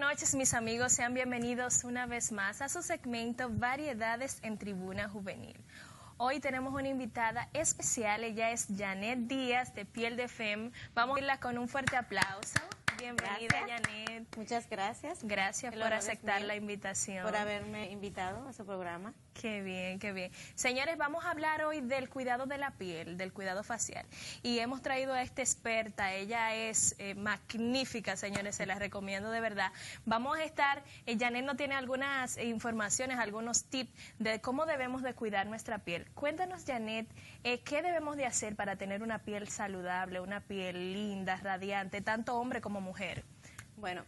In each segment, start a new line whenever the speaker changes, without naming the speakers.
noches, mis amigos. Sean bienvenidos una vez más a su segmento Variedades en Tribuna Juvenil. Hoy tenemos una invitada especial. Ella es Janet Díaz, de Piel de Femme. Vamos a irla con un fuerte aplauso. Bienvenida, Janet.
Muchas gracias.
Gracias por aceptar la invitación.
Por haberme invitado a su programa.
Qué bien, qué bien. Señores, vamos a hablar hoy del cuidado de la piel, del cuidado facial. Y hemos traído a esta experta. Ella es magnífica, señores, se la recomiendo de verdad. Vamos a estar, Janet nos tiene algunas informaciones, algunos tips de cómo debemos de cuidar nuestra piel. Cuéntanos, Janet, ¿qué debemos de hacer para tener una piel saludable, una piel linda, radiante, tanto hombre como mujer?
Bueno,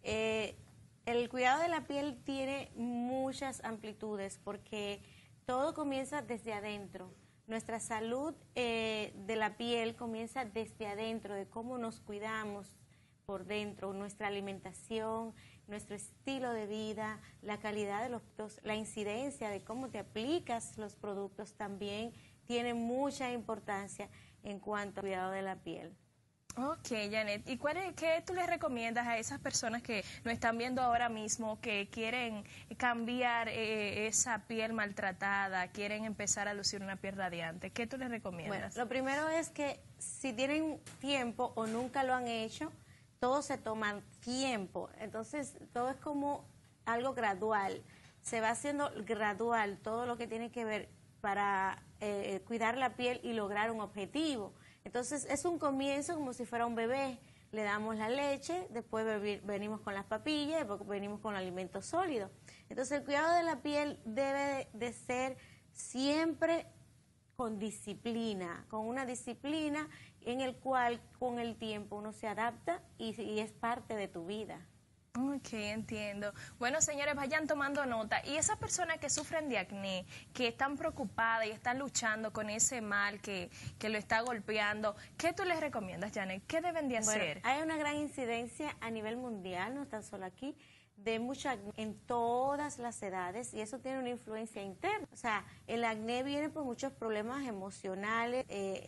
el cuidado de la piel tiene muchas amplitudes porque todo comienza desde adentro. Nuestra salud de la piel comienza desde adentro, de cómo nos cuidamos por dentro, nuestra alimentación, nuestro estilo de vida, la calidad de los productos, la incidencia de cómo te aplicas los productos también tiene mucha importancia en cuanto al cuidado de la piel.
Ok, Janet, ¿y qué tú les recomiendas a esas personas que nos están viendo ahora mismo, que quieren cambiar esa piel maltratada, quieren empezar a lucir una piel radiante? ¿Qué tú les recomiendas?
Bueno, lo primero es que si tienen tiempo o nunca lo han hecho, todo se toma tiempo. Entonces, todo es como algo gradual. Se va haciendo gradual todo lo que tiene que ver para cuidar la piel y lograr un objetivo. Entonces, es un comienzo como si fuera un bebé. Le damos la leche, después venimos con las papillas, después venimos con alimentos sólidos. Entonces, el cuidado de la piel debe de ser siempre con disciplina, con una disciplina en el cual con el tiempo uno se adapta y es parte de tu vida.
Ok, entiendo. Bueno, señores, vayan tomando nota. Y esas personas que sufren de acné, que están preocupadas y están luchando con ese mal que lo está golpeando, ¿qué tú les recomiendas, Janet? ¿Qué deben de hacer?
Bueno, hay una gran incidencia a nivel mundial, no tan solo aquí, de mucho acné en todas las edades, y eso tiene una influencia interna. O sea, el acné viene por muchos problemas emocionales,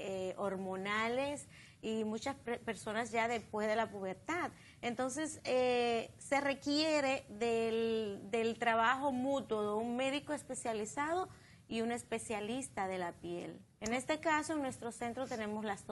hormonales, y muchas personas ya después de la pubertad. Entonces, se requiere del trabajo mutuo de un médico especializado y un especialista de la piel. En este caso, en nuestro centro tenemos las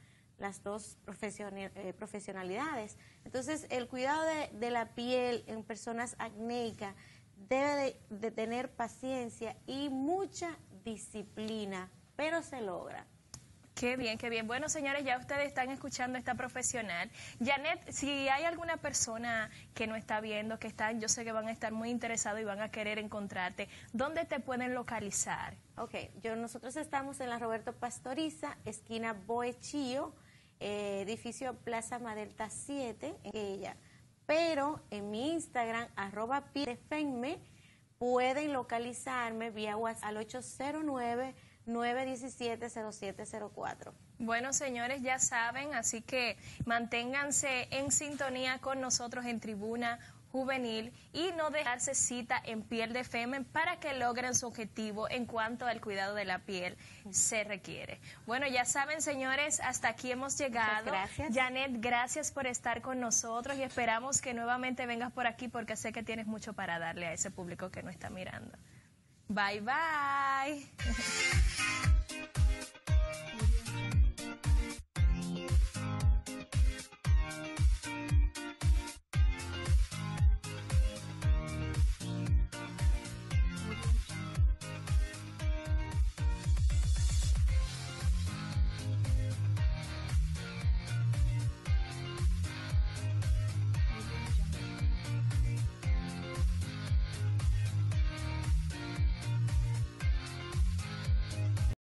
dos profesionalidades. Entonces, el cuidado de la piel en personas acnéicas debe de tener paciencia y mucha disciplina, pero se logra.
Qué bien, qué bien. Bueno, señores, ya ustedes están escuchando a esta profesional. Janet, si hay alguna persona que no está viendo, yo sé que van a estar muy interesados y van a querer encontrarte, ¿dónde te pueden localizar?
Ok, nosotros estamos en la Roberto Pastoriza, esquina Boechío, edificio Plaza Madelta 7, en ella. Pero en mi Instagram, @pielfemme, pueden localizarme vía WhatsApp al 809-917-0704.
Bueno, señores, ya saben, así que manténganse en sintonía con nosotros en Tribuna Juvenil y no dejarse cita en Piel de Femme para que logren su objetivo en cuanto al cuidado de la piel se requiere. Bueno, ya saben, señores, hasta aquí hemos llegado.
Muchas gracias.
Janet, gracias por estar con nosotros y esperamos que nuevamente vengas por aquí porque sé que tienes mucho para darle a ese público que nos está mirando. Bye, bye.